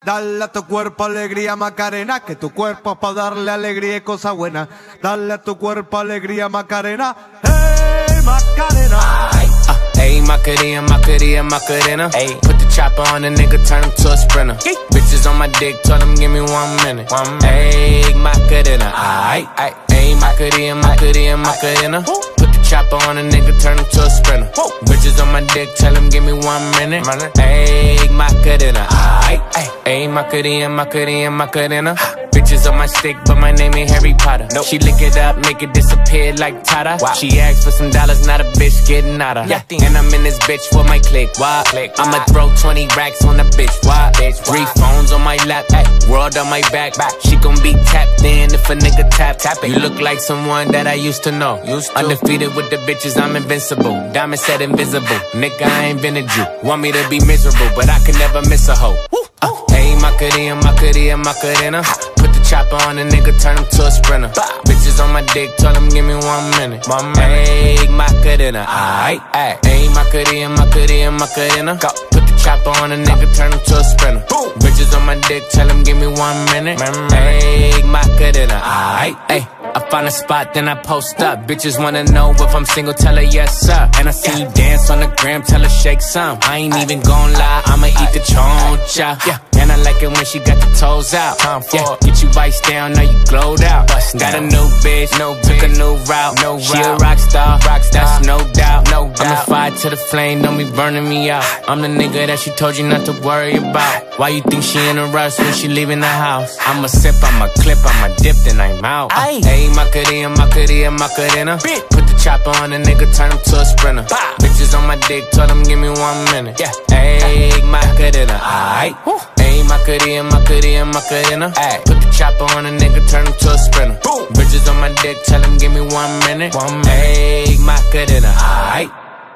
Dale a tu cuerpo alegría Macarena, que tu cuerpo es para darle alegría y cosas buenas. Dale a tu cuerpo alegría Macarena, hey Macarena. Ayy, Macarena, Macarena, Macarena. Ayy, put the chopper on the nigga, turn him to a sprinter. Bitches on my dick, told him give me 1 minute. Ayy, Macarena, aight, aight. Ayy, Macarena, Macarena, Macarena. Put the chopper on a nigga, turn him to a sprinter. Bitches on my dick, tell him give me 1 minute. Ayy, Macarena, aight, aight. Ayy, Macarena, Macarena, Macarena. Bitches on my stick, but my name ain't Harry Potter. Nope. She lick it up, make it disappear like Tata. Wow. She asked for some dollars, not a bitch getting out of. Yeah. And I'm in this bitch for my click. Why? I'ma throw 20 racks on the bitch. Why? 3 phones on my lap, world on my back. She gon' be tapped in if a nigga tap it. You look like someone that I used to know. Undefeated with the bitches, I'm invincible. Diamond said invisible. Nigga, I ain't been a Jew. Want me to be miserable, but I can never miss a hoe. Ayy, Macarena, Macarena, Macarena. Put the chopper on a nigga, turn him to a sprinter. Bitches on my dick, told him give me 1 minute. Ayy, Macarena, aight, aight. Ayy, Macarena, Macarena, Macarena. Put the chopper on a nigga, turn him to a sprinter. Bitches on my dick, tell him give me 1 minute. Ayy, Macarena, aight, ayy. I find a spot, then I post up. Bitches wanna know if I'm single, tell her yes, sir. And I see you dance on the gram, tell her shake some. I ain't even gon' lie, I'ma eat the choncha. And I like it when she got the toes out. Get you vice down, now you glowed out. Got a new bitch, took a new route. She a rock star, that's no doubt. I'm a fire to the flame, don't be burning me out. I'm the nigga that she told you not to worry about. Why you think she in a rush when she leaving the house? I'ma sip, I'ma clip, I'ma dip, then I'm out. Ayy, Macarena, Macarena, Macarena. Put the chopper on a nigga, turn him to a sprinter. Bitches on my dick, told him give me 1 minute. Ayy, Macarena, aight. Ayy, Macarena, Macarena, Macarena. Put the chopper on a nigga, turn him to a sprinter. Bitches on my dick, tell him give me 1 minute. Ayy, Macarena, aight.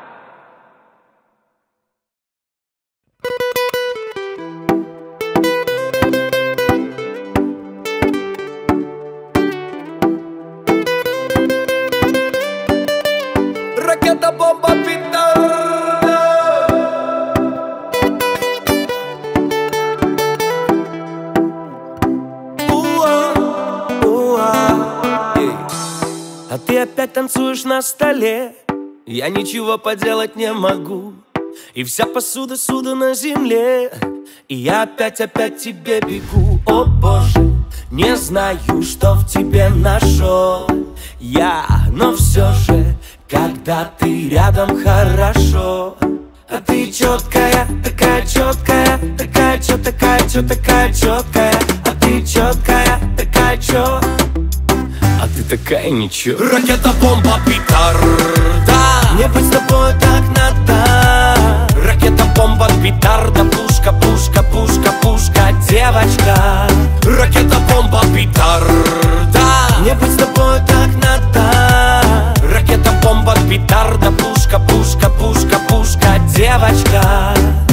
Ракета, бомба, петарда. А ты опять танцуешь на столе, я ничего поделать не могу. И вся посуда на земле, и я опять тебе бегу. О боже, не знаю, что в тебе нашел я, но все же, когда ты рядом, хорошо. А ты четкая, такая четкая, такая чё, такая чё, такая четкая. А ты четкая, такая чё, а ты такая ничего. Ракета, бомба, петарда. Мне быть с тобой так надо. Ракета, бомба, петарда. Пушка, пушка, пушка, пушка, девочка. Ракета, бомба, петарда. Мне быть с тобой так надо. Ракета, бомба, петарда. Пушка, пушка, пушка, пушка, девочка.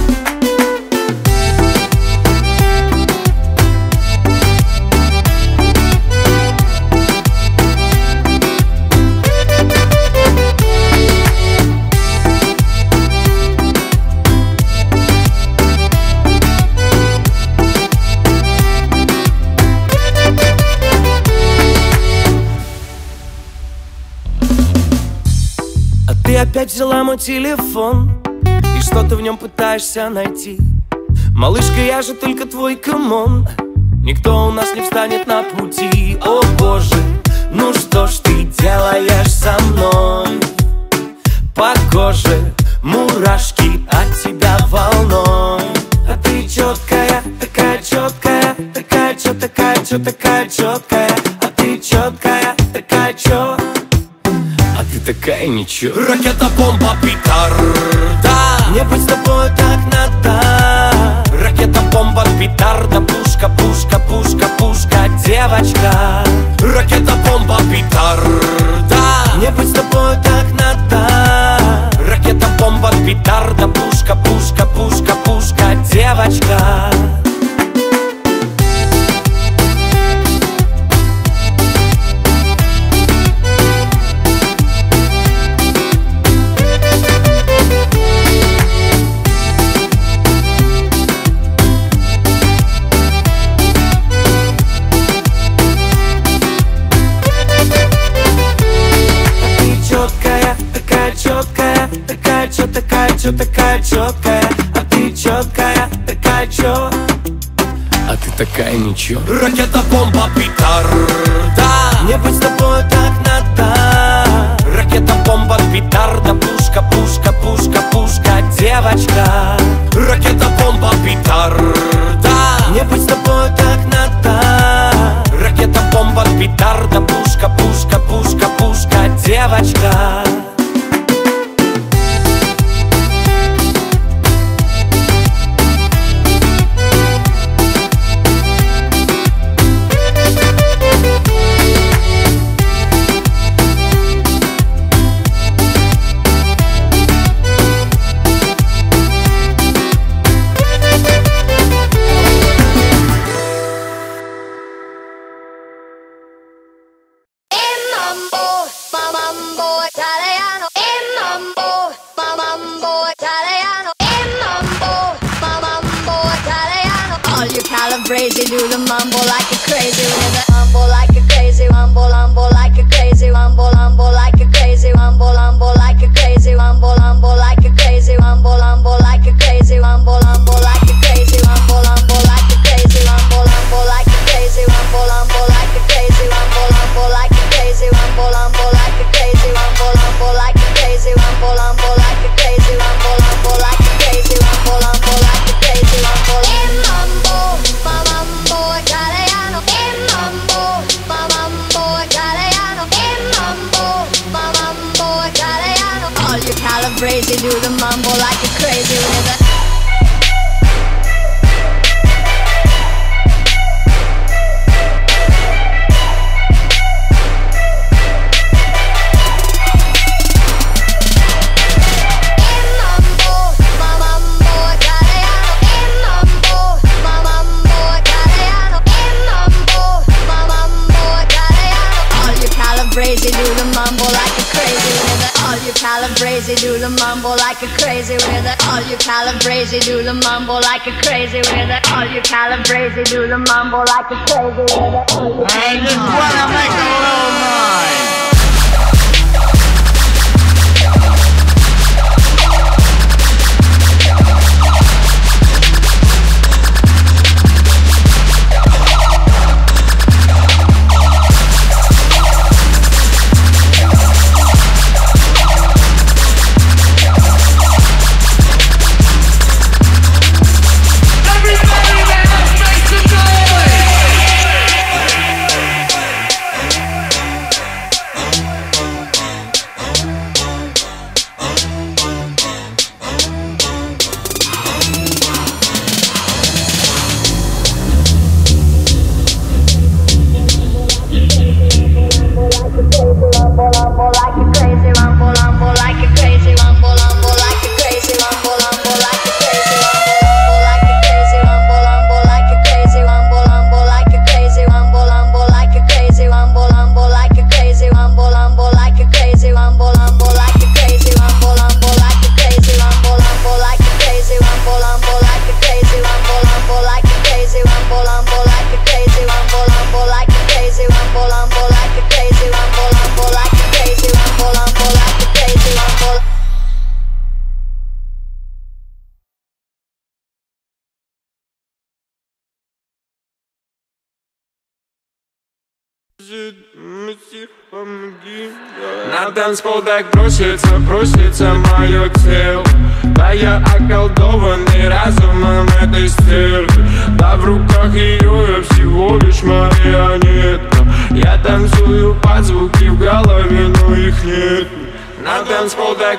Ты опять взяла мой телефон и что-то в нем пытаешься найти. Малышка, я же только твой камон. Никто у нас не встанет на пути. О боже, ну что ж ты делаешь со мной? По коже мурашки от тебя волной. А ты четкая, такая четкая, такая чё, такая чё, такая четкая. А ты четкая, такая чё, а ты такая ничего. Ракета, бомба, петарда. Мне быть с тобой так надо. Ракета, бомба, петарда. Пушка, пушка, пушка, пушка, девочка. Ракета, бомба, петарда. Мне быть с тобой так надо. Ракета, бомба, петарда. Пушка, пушка, пушка, пушка, девочка. четкая, а ты четкая, такая чё? А ты такая ничего. Ракета, бомба, петарда, мне быть с тобой так надо. Ракета, бомба, петарда, пушка, пушка, пушка, пушка, девочка. Ракета, бомба, петарда, мне быть с тобой так надо. Ракета, бомба, петарда, пушка, пушка, пушка, пушка, девочка. Crazy, do the mambo like a crazy with a mambo like a crazy mambo, lambo like a crazy mambo, lambo like a crazy mambo, lambo like a crazy mambo, lambo like a crazy mambo, lambo like a crazy mambo, lambo like a crazy mambo, lambo like a crazy mambo, lambo like a crazy mambo, lambo like a crazy mambo, lambo like a crazy mambo, lambo like a crazy mambo, lambo like a crazy mambo, lambo like a crazy mambo, lambo like a crazy mambo, lambo like a crazy mambo, mambo. Mambo italiano, mambo, mambo italiano, mambo italiano. All you Calabrese do the mambo like a crazy with a Calabrese do the mambo like a crazy with it. All you Calabrese do the mambo like a crazy with it. All you Calabrese do the mambo like a crazy with it. All you Calabrese do the mambo like a crazy with it. I just wanna make a little noise. На танцпол так просится мое тело. Да я околдованный разумом этой стервы. Да в руках ее я всего лишь марионетка. Я танцую под звуки в голове, но их нет. На танцпол так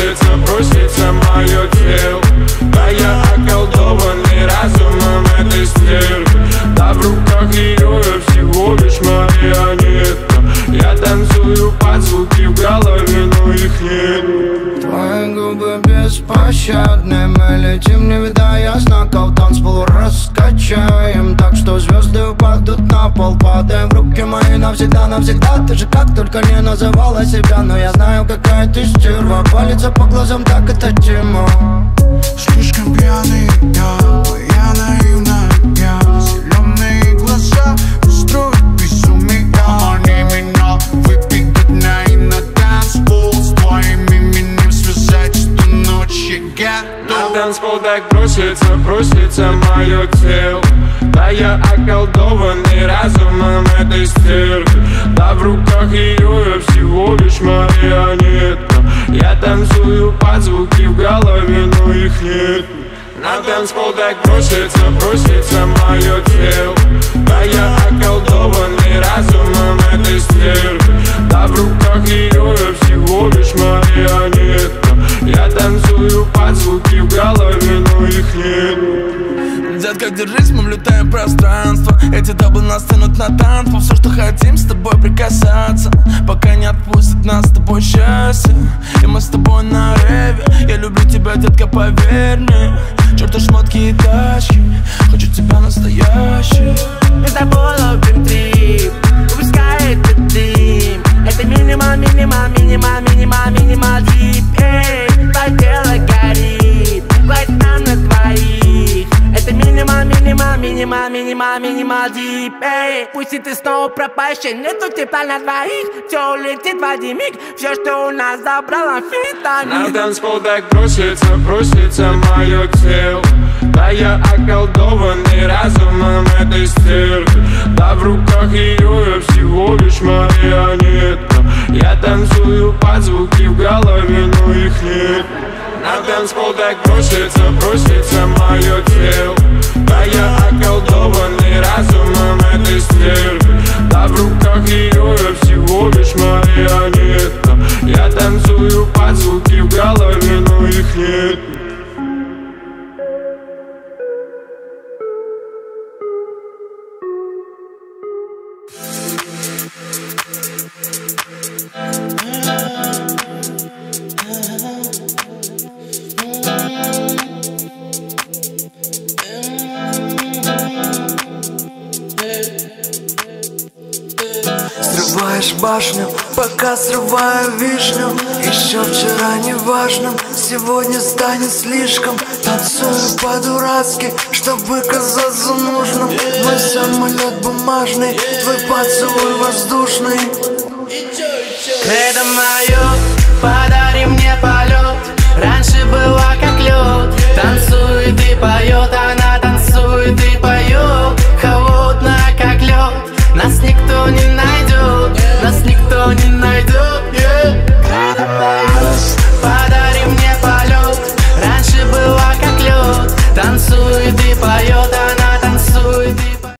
просится мое тело. Да я околдованный разумом этой стервы. Да в руках ее я всего лишь марионетка. Я танцую под звуки в голове, но их нет. Твои губы беспощадны, мы летим, не видая знаков. Танцпол раскачаем так, что звезды упадут на пол. Падаем в руки мои навсегда, навсегда. Ты же как только не называла себя, но я знаю, какая ты стерва. Палится по глазам, так это тема. Слишком пьяный я наивная, я. Зеленые глаза устроят безумие. Помани меня выпить дня и на танцпол. С твоим именем связать эту ночь я готов. так просится мое тело. Да я околдованный разумом этой стервы. Да в руках ее я всего лишь марионетка. Я танцую под звуки в голове, но их нет. На танцпол так просится мое тело. Да я околдованный разумом этой стервы. Да в руках ее я всего лишь марионетка. Я танцую под звуки в голове, но их нет. Детка, держись, мы влетаем в пространство. Эти даблы нас тянут на танцпол. Все, что хотим, с тобой прикасаться, пока не отпустит нас с тобой счастье. И мы с тобой на реве. Я люблю тебя, детка, поверь мне. Чёрта шмотки и тачки, хочу тебя настоящий. Мы с тобой ловим трип, выпускай этот дым. Это минимал дип. Эй, твое тело горит, хватит нам на двоих. Это минимал дип. Эй, пусть и ты снова пропащий, нету тепла на двоих. Все улетит в один миг, все, что у нас забрал амфетамин. На танцпол так просится мое тело. Да я околдованный разумом этой стервы. Да в руках ее я всего лишь марионетка. Я танцую под звуки в голове, но их нет. На танцпол так просится мое тело. Да я околдованный разумом этой стервы. Да в руках ее я всего лишь марионетка. Я танцую под звуки в голове, но их нет. Срываешь башню, пока срываю вишню. Еще вчера неважным, сегодня станет слишком. Танцую по-дурацки, чтобы казаться нужным. Мой самолет бумажный, твой поцелуй воздушный. Это мое, подари мне полет. Раньше была как лед, танцует и поет.